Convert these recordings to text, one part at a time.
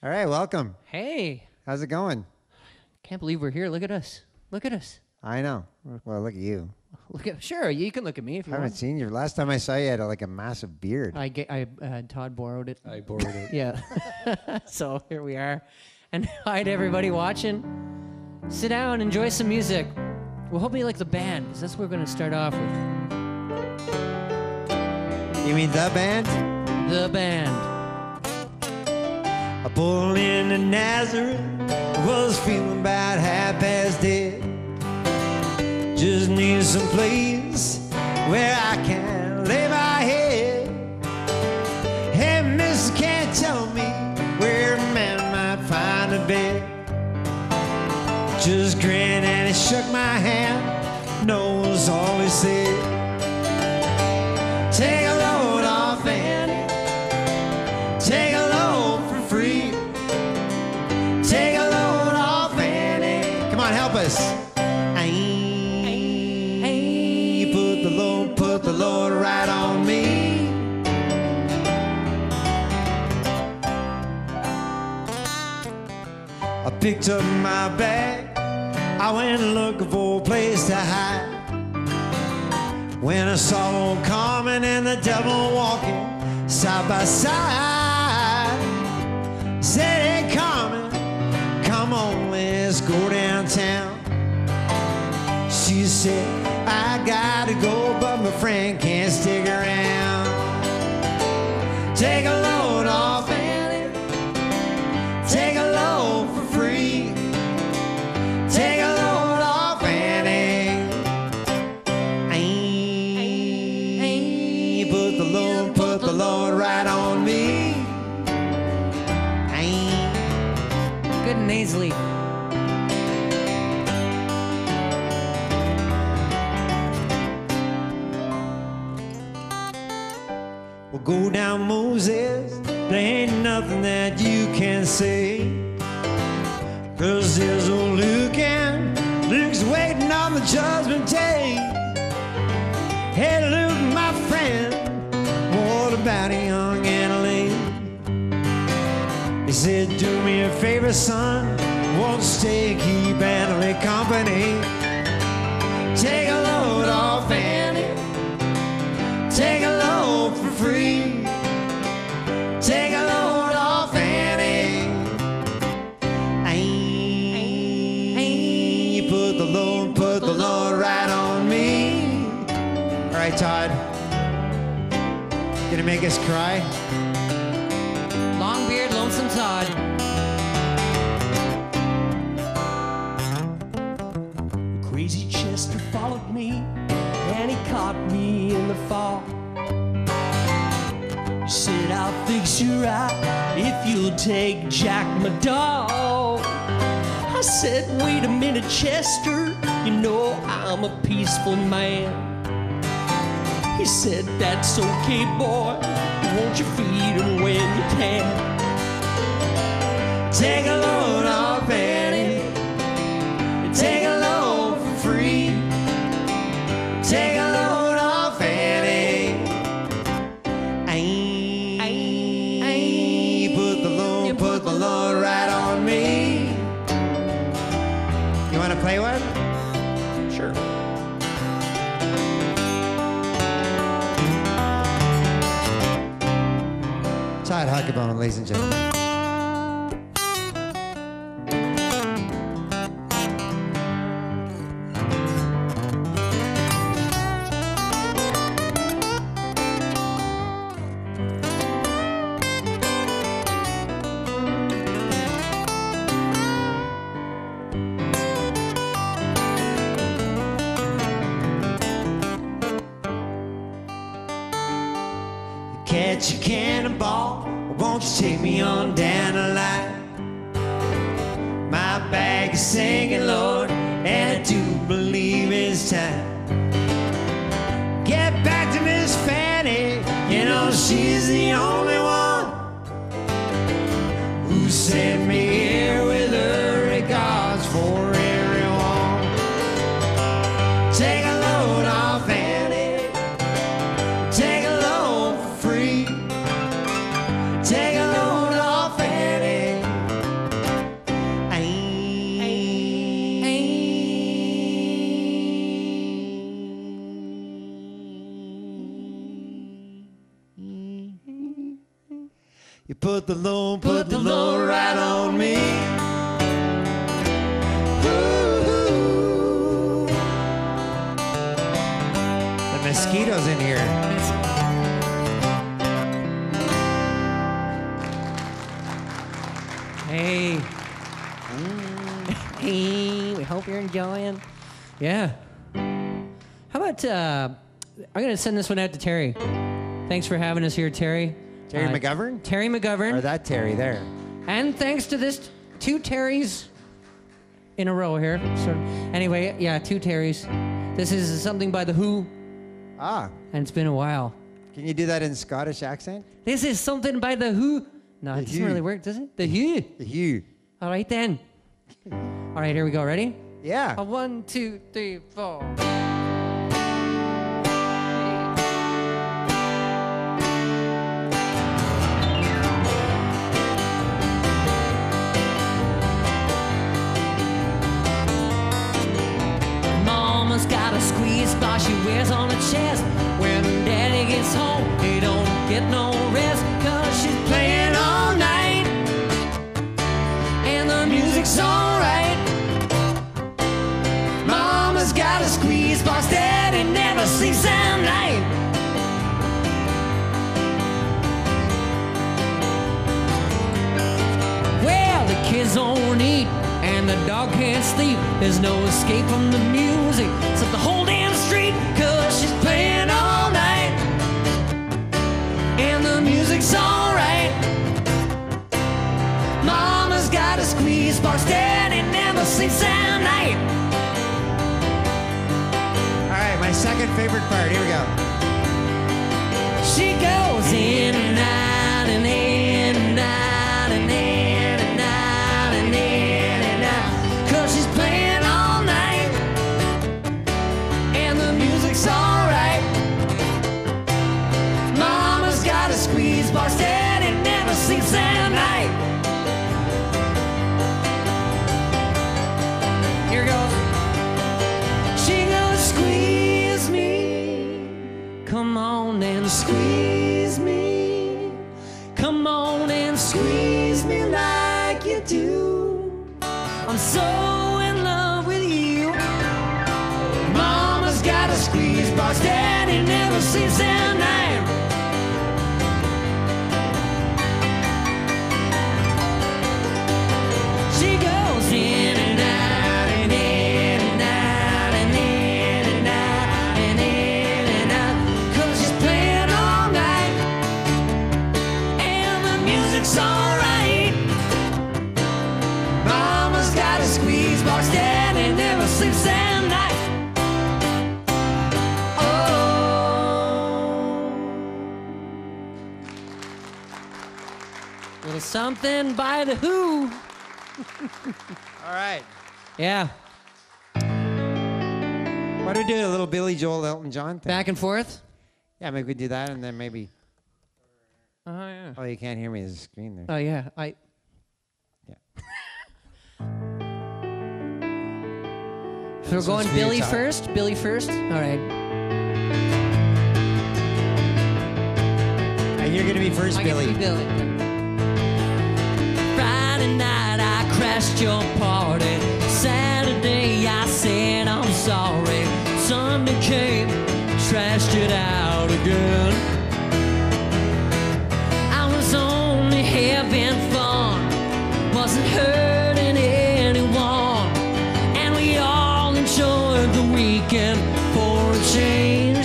All right, welcome. Hey. How's it going? Can't believe we're here. Look at us. Look at us. I know. Well, look at you. Sure, you can look at me if you I haven't want. seen you. Last time I saw you, you had like a massive beard. Todd borrowed it. I borrowed it. Yeah. So here we are. And hi to everybody watching. Sit down, enjoy some music. We'll hope you like the band, because that's what we're going to start off with. You mean the band? The band. I pulled into Nazareth, was feeling about half past dead. Just need some place where I can lay my head. Hey, miss, can't tell me where a man might find a bed. Just grinned and he shook my hand. Knows all he said. Take a load off Annie. Take a load for free. Take a load off Annie. Come on, help us. Put the load right on me. I picked up my bag. I went looking for a place to hide. When I saw old Carmen and the devil walking side by side, said, hey Carmen, come on, let's go downtown. She said, I gotta go, but my friend can't stick around. Take a load off Annie. Take a load for free. Take a load off Annie. Put the load right on me. Good and nasally. We'll go down Moses, there ain't nothing that you can say. Cause there's old Luke and Luke's waiting on the judgment day. Hey Luke, my friend, what about a young Annalee? He said, do me a favor, son, won't stay, keep Annalee company. Take a load off Annie. Take a load for free. Take a load off Annie. Put the load right on me. All right, Todd. Gonna make us cry? Long beard, lonesome Todd. Crazy Chester followed me, and he caught me in the fall. He said, I'll fix you right if you'll take Jack, my dog. I said, wait a minute, Chester, you know I'm a peaceful man. He said, that's okay, boy, won't you feed him when you can? Take a load off Annie. Take a load for free. Take a load off Annie. Put the load right on me. You want to play one? Sure. Todd Huckabone, ladies and gentlemen. Catch a cannonball, won't you take me on down the line? My bag is singing, Lord, and I do believe it's time. Get back to Miss Fanny, you know she's the only one who sent me here with her regards for everyone. Take a load off Annie. Take a load for free. Take a load off Annie. You put the load right on me. Ooh. The mosquitoes in here. Hey. Hey, we hope you're enjoying. Yeah. How about, I'm going to send this one out to Terry. Thanks for having us here, Terry. Terry McGovern? Terry McGovern. Or that Terry there. And thanks to this, 2 Terrys in a row here. So, anyway, yeah, 2 Terrys. This is something by The Who. Ah. And it's been a while. Can you do that in Scottish accent? This is something by The Who. No, it doesn't really work, does it? The Who. The Who. All right, then. All right, here we go. Ready? Yeah. 1, 2, 3, 4. Mama's got a squeeze bar she wears on her chest. When daddy gets home, he don't get no rest, 'cause she's playing all night, and the music's alright. Mama's got a squeeze box, daddy never sleeps at night. Well, the kids don't eat, and the dog can't sleep. There's no escape from the music, except the whole damn street, 'cause she's playing all night, and the music's alright. Mama's got a squeeze box, daddy never sleeps at night. All right, my second favorite part. Here we go. She goes in and out and in and out and in and out and in and out, 'cause she's playing all night, and the music's alright. Mama's got a squeeze box, daddy never sleeps at night. Here goes. She goes, squeeze me. Come on and squeeze me. Come on and squeeze me like you do. I'm so in love with you. Mama's got a squeeze box, daddy never sleeps at night. She goes in and out and in and out and in and out and in and out, 'cause she's playing all night, and the music's alright. Mama's got a squeeze box, daddy never sleeps at night. Oh, little something by The Who. All right. Yeah, Why don't we do a little Billy Joel, Elton John thing? back and forth. Yeah, maybe we do that, and then maybe... Oh yeah. Oh, you can't hear me. There's a screen there. Oh yeah. Yeah. So we're going one's for you, Billy Todd. first. Billy first. All right. And you're going to be first, I get to Billy. be Billy. Friday night I crashed your party. Saturday I said I'm sorry. Sunday came, trashed it out again. I was only having fun, wasn't hurting anyone, and we all enjoyed the weekend for a change.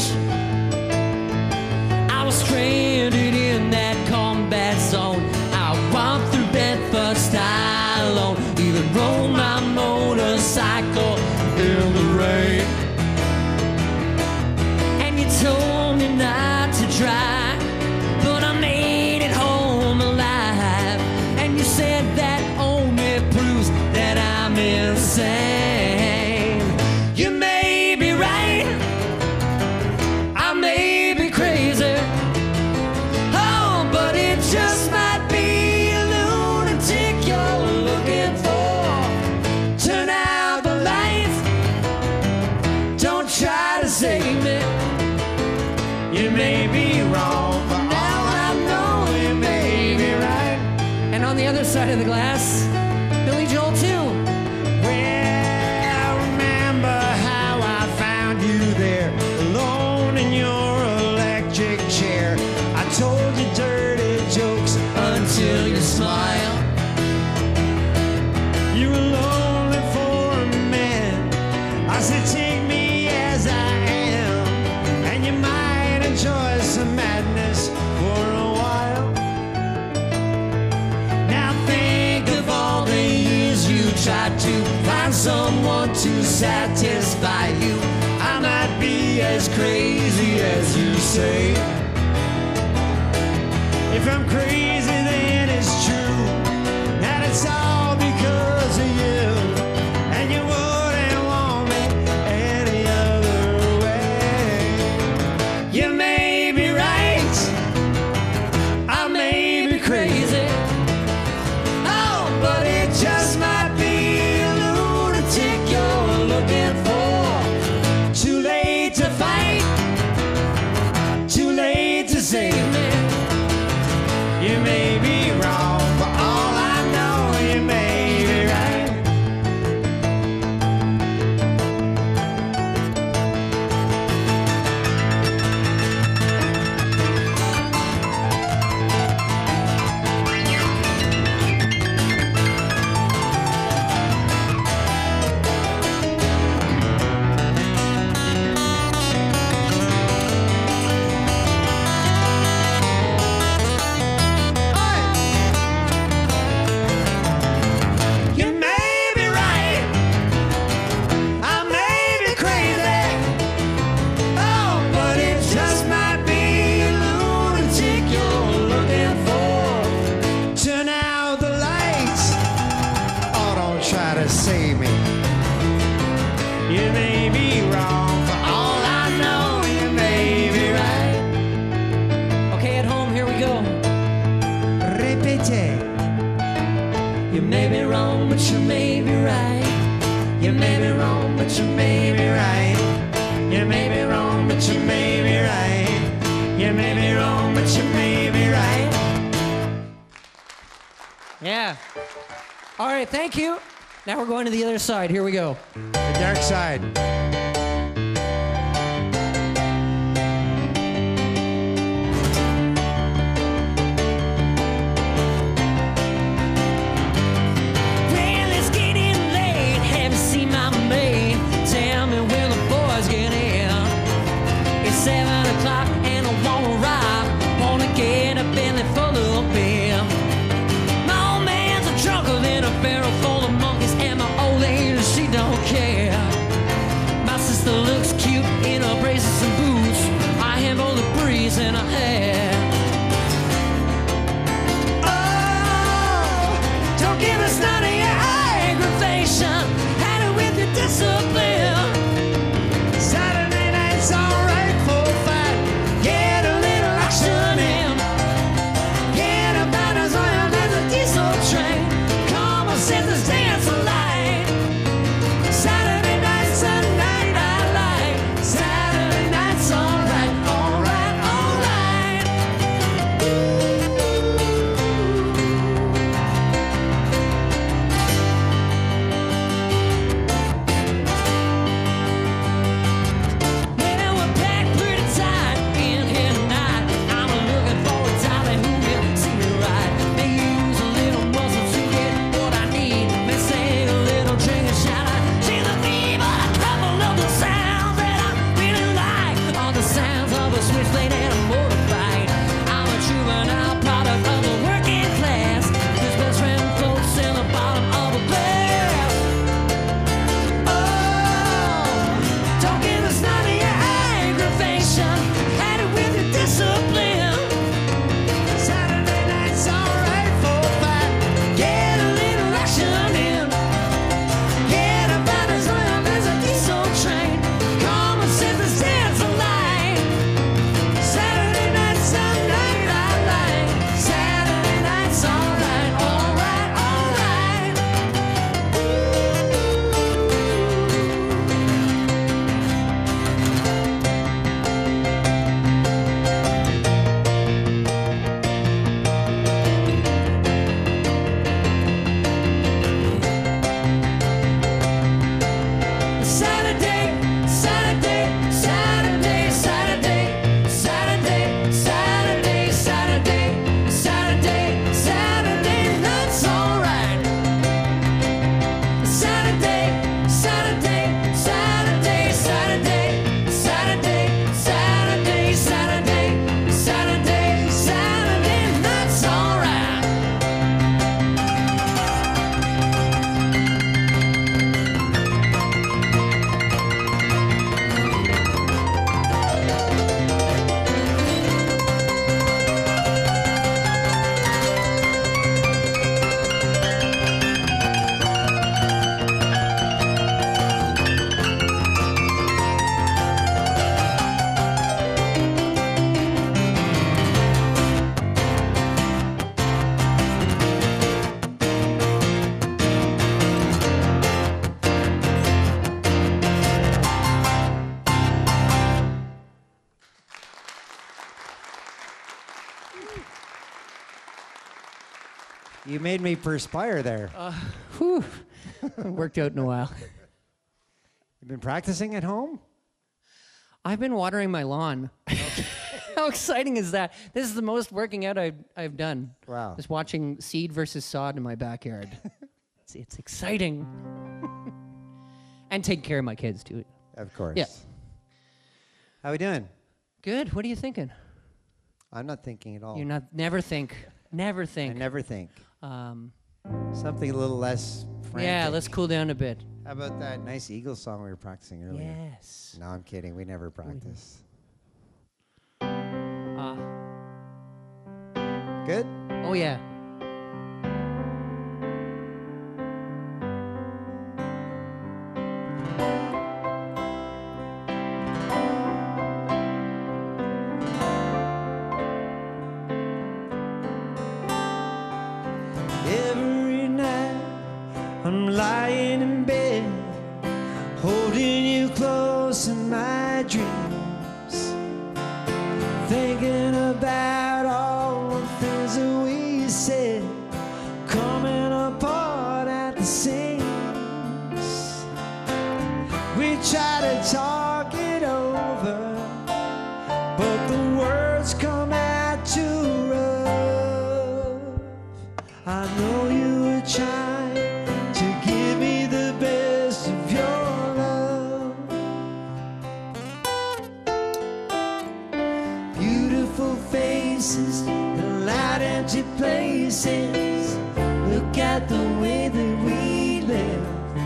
I was stranded in that combat zone. I walked through Bedford style alone, even rode my motorcycle in the rain. And you told me not to try, but I made it home alive. And you said that only proves that I'm insane. You may be right, I may be crazy. Oh, but it just might be a lunatic you're looking for. Turn out the lights, don't try to save me. You may be wrong, but now I know you may be right. side of the glass. Billy Joel too. Well, remember how I found you there, alone in your electric chair. I told you dirty jokes Until you smile. You were lonely for a minute. I said, take me as I am, and you might enjoy some madness for a while. Now think of all the years you tried to find someone to satisfy you. I might be as crazy as you say. If I'm crazy, then it's true that it's all because of you, and you wouldn't want me any other way. You may be right, I may be crazy. Oh, but it just might be a lunatic you're looking for. Too late to fight, too late to save me. You may be wrong, for all I know, you may be right. You may be right, I may be crazy. Oh, but it just might be a lunatic you're looking for. Turn out the lights, oh, don't try to save me. You may be wrong, for all I know, you may be right. Okay, at home, here we go. Repete. You may be wrong, but you may be right. You may be wrong, but you may be right. You may be wrong, but you may be right. You may be wrong, but you may be right. Yeah. All right, thank you. Now we're going to the other side. Here we go. The dark side. Well, it's getting late. Have you seen my maid? Tell me when the boys get in. It's 7 o'clock and I wanna ride. Wanna get a belly full of beer. My old man's a drunker than a barrel full of monkeys, and my old lady, she don't care. My sister looks cute in her braces and boots. I handle the breeze in her hair. Oh, don't give us none of your aggravation. Had it with your discipline. Saturday night's alright for a fight. You made me perspire there. Whew. Worked out in a while. You've been practicing at home? I've been watering my lawn. How exciting is that? This is the most working out I've done. Wow. Just watching seed versus sod in my backyard. It's exciting. And taking care of my kids, too. Of course. Yeah. How we doing? Good. What are you thinking? I'm not thinking at all. You're not. Never think. Never I think. never think. Something a little less frantic. Yeah, let's cool down a bit. How about that nice Eagles song we were practicing earlier? Yes. No, I'm kidding. We never practice. Good? Oh, yeah. Every night I'm lying in bed, holding you close in my dreams, thinking about all the things that we said, coming apart at the seams. We try to talk it over, but the words come out too rough. I know you were trying to give me the best of your love. Beautiful faces and light empty places. Look at the way that we live,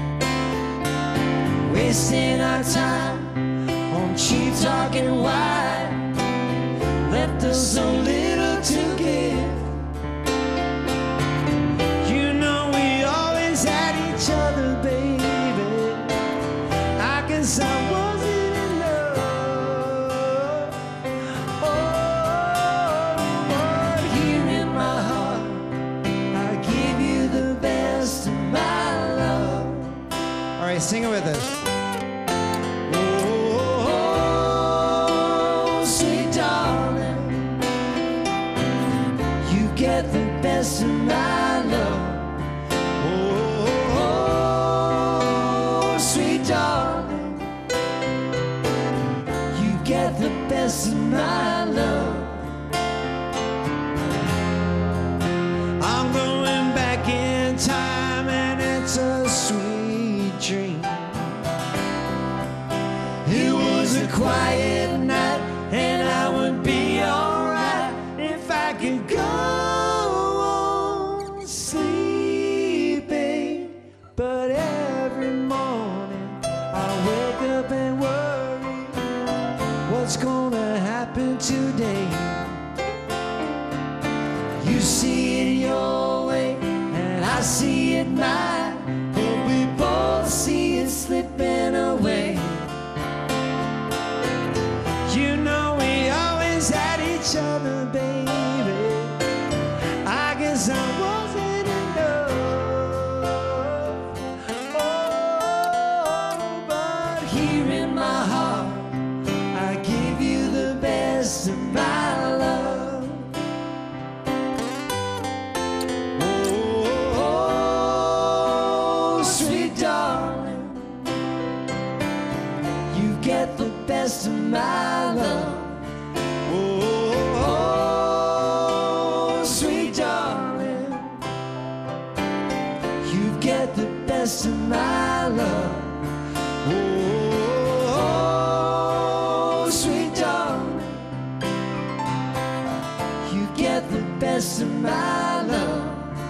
wasting our time on cheap talk and wine. Left us so little to give. You know we always had each other, baby. I guess I wasn't enough. Oh, but here in my heart, I give you the best of my love. All right, sing it with us. Oh, sweet darling, you get the best of my love. Oh, sweet darling, you get the best of my love. I'm going back in time and it's a sweet dream. It was a quiet night and I would be alright if I could go on sleeping. But every morning I wake up and worry, what's gonna happen today? You see it your way and I see it mine, but we both see it slipping away. You know we always had each other, baby. I guess I wasn't enough. Oh, but here in my heart, I give you the best of my love. Oh, sweet darling, you get the best of my love. Oh, sweet darling, you get the best of my love. Oh, sweet darling, you get the best of my love.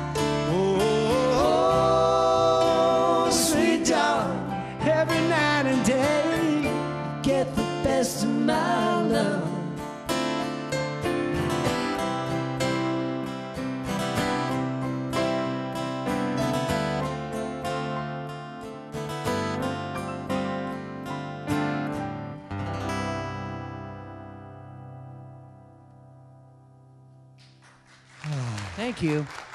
Oh, sweet darling, every night and day, get the best of my love. Thank you.